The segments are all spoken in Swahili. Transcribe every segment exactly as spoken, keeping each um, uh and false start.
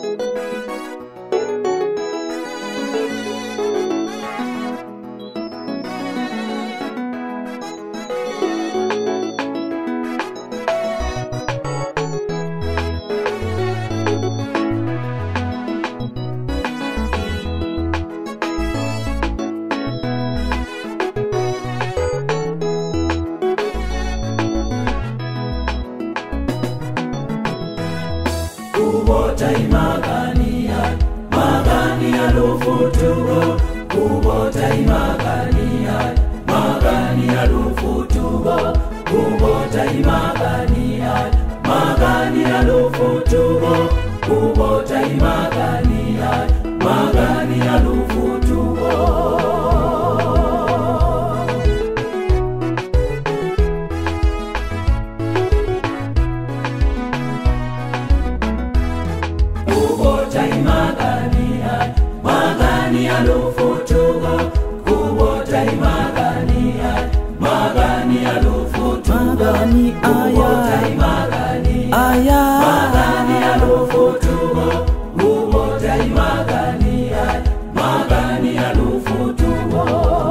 Kubotai magania, magania lufutugo. Kubotai magania, magania lufutugo. Kubotai magania, magania lufutugo. Kubotai magania, magania lufutugo. Kubotai magania, magania lufutugo. Kubotai magania, magania lufutugo. Kubotai magania, magania lufutugo. Kubotai magania, magania lufutugo.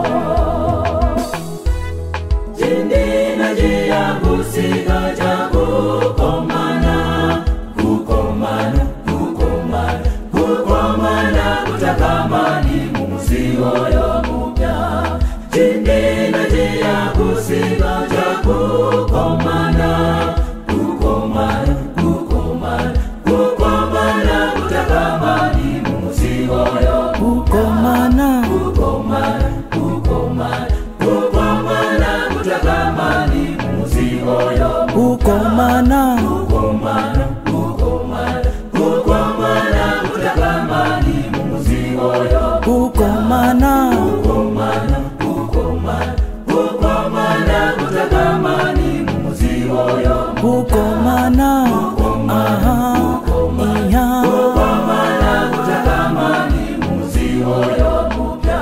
Jindina jia kusiga jago komana, kukomana, kukomana, kukomana kutakamani mumuzigo yo mupya. Jindina jia kusiga jago komana, kukomana, kukomana, kukomana kutakamani mumuzigo yo Kukomana, kukomana, kukomana, kukomana kutakamani mumuzigo yo kukomana, kukomana, kukomana, kukomana kutakamani mumuzigo yo kukomana, kukomana, kukomana, kukomana kutakamani mumuzigo yo kukomana, aha, iya, kukomana kutakamani mumuzigo yo mupya.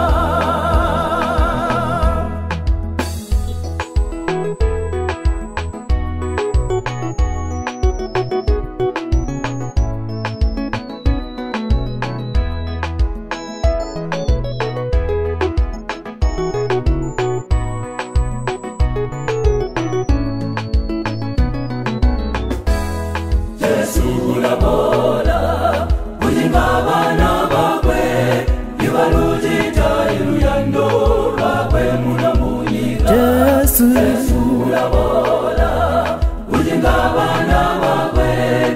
Yesu ulabola kujingabana bakwe ibalujita iluyando bakwe munamunyiga. Yesu, Yesu ulabola kujingabana bakwe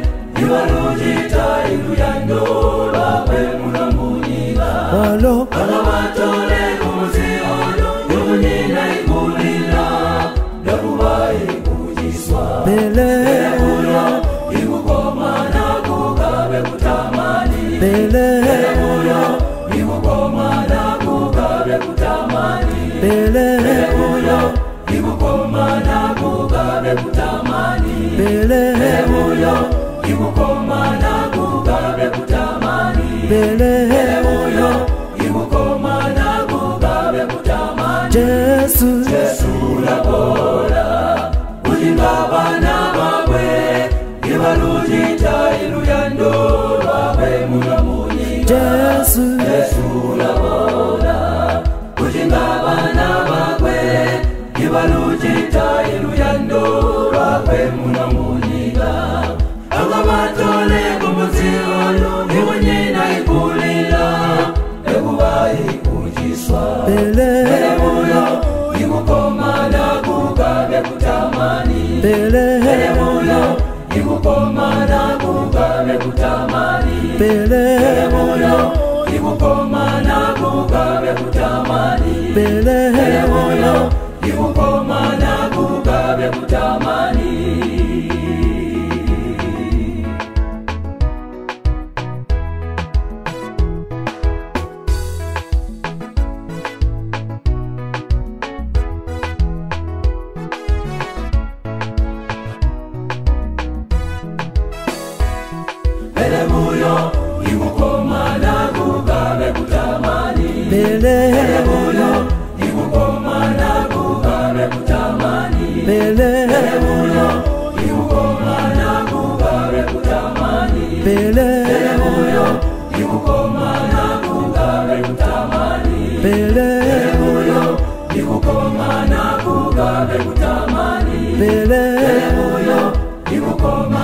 ibalujita iluyando bakwe munamunyiga. olo, Bagabatole kumuziono yumunina ikulila nakubai kujiswa. bele, Uyo ikukomana kugabe kutamani. bele, Uyo ikukomana kugabe kutamani. bele, Uyo ikukomana kugabe kutamani. bele, Uyo ikukomana kugabe kutamani. bele, Uyo ikukomana kugabe kutamani. Yesu, Yesu ulabola kujingabana bakwe ibalujita iluyando lwakwe munamunyiga. Yesu, Yesu ulabola kujingabana bakwe ibalujita iluyando lwakwe munamunyiga. Akabatole kumuzigo ibunyina ikulila ekubayi kujiswa. bele, Uyo ikukomana kugabe kutamani. bele, Uyo ikukomana kugabe kutamani. bele, Uyo ikukomana kugabe kutamani. bele, Uyo ikukomana kugabe kutamani. Uyo ikukomana kugabe kutamani. bele, Uyo ikukomana kugabe kutamani. bele, Uyo ikukomana kugabe kutamani. bele, Bele Buyo nikukoma na kugabe kutamani Bele Buyo nikukoma